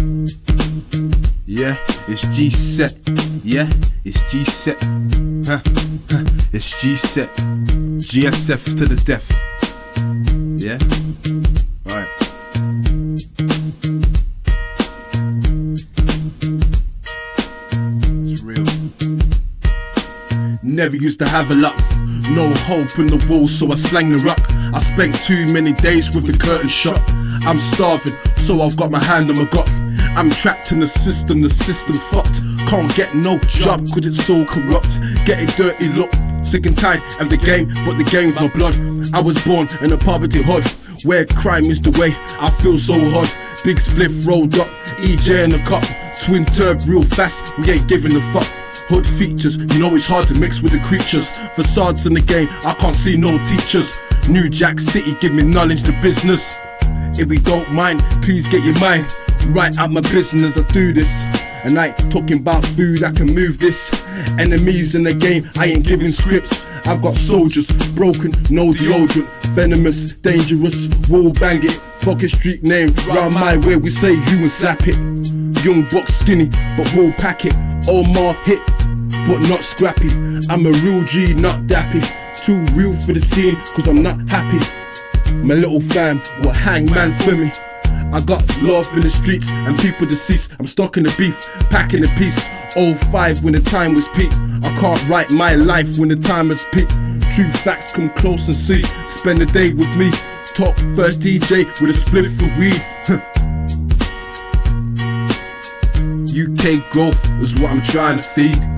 Yeah, it's G-Set. Yeah, it's G-Set. It's G-Set. GSF to the death. Yeah? Alright. It's real. Never used to have a lot. No hope in the walls, so I slang the rock. I spent too many days with the curtain shut. I'm starving, so I've got my hand on my gut. I'm trapped in the system's fucked. Can't get no job, cause it's so corrupt. Getting dirty look, sick and tired of the game, but the game's my blood. I was born in a poverty hood, where crime is the way I feel so hard. Big spliff rolled up, EJ in the cup. Twin turb real fast, we ain't giving a fuck. Hood features, you know it's hard to mix with the creatures. Facades in the game, I can't see no teachers. New Jack City, give me knowledge to business. If we don't mind, please get your mind right out my business. I do this, and I ain't talking about food, I can move this. Enemies in the game, I ain't giving scripts. I've got soldiers, broken, no deodorant. Venomous, dangerous, wall bang it. Fuck a street name, round my way we say you and sap it. Young buck skinny, but we'll pack it. Omar hit, but not scrappy. I'm a real G, not dappy. Too real for the scene, cause I'm not happy. My little fam will hang man for me. I got love in the streets and people deceased. I'm stuck in the beef, packing the piece. 05 when the time was peak. I can't write my life when the time is peak. True facts come close and see. Spend the day with me. Top first DJ with a spliff for weed. UK growth is what I'm trying to feed.